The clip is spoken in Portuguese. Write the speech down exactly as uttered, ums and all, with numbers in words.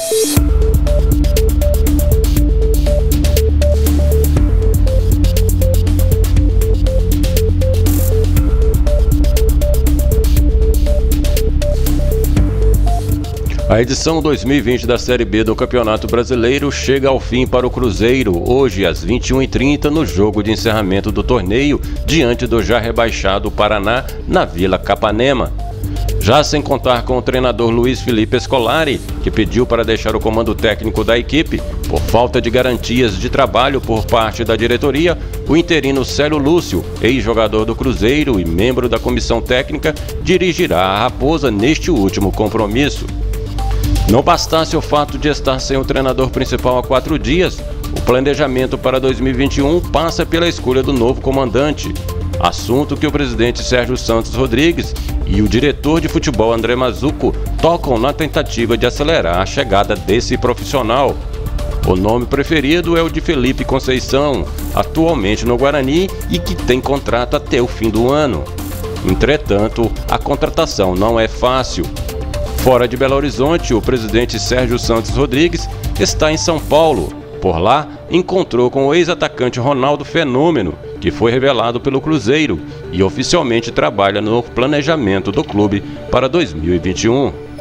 A edição dois mil e vinte da Série B do Campeonato Brasileiro chega ao fim para o Cruzeiro, hoje às vinte e uma e trinta, no jogo de encerramento do torneio, diante do já rebaixado Paraná, na Vila Capanema. Já sem contar com o treinador Luiz Felipe Scolari, que pediu para deixar o comando técnico da equipe, por falta de garantias de trabalho por parte da diretoria, o interino Célio Lúcio, ex-jogador do Cruzeiro e membro da comissão técnica, dirigirá a Raposa neste último compromisso. Não bastasse o fato de estar sem o treinador principal há quatro dias, o planejamento para dois mil e vinte e um passa pela escolha do novo comandante, assunto que o presidente Sérgio Santos Rodrigues e o diretor de futebol André Mazzuco tocam na tentativa de acelerar a chegada desse profissional. O nome preferido é o de Felipe Conceição, atualmente no Guarani e que tem contrato até o fim do ano. Entretanto, a contratação não é fácil. Fora de Belo Horizonte, o presidente Sérgio Santos Rodrigues está em São Paulo. Por lá, encontrou com o ex-atacante Ronaldo Fenômeno, que foi revelado pelo Cruzeiro e oficialmente trabalha no planejamento do clube para dois mil e vinte e um.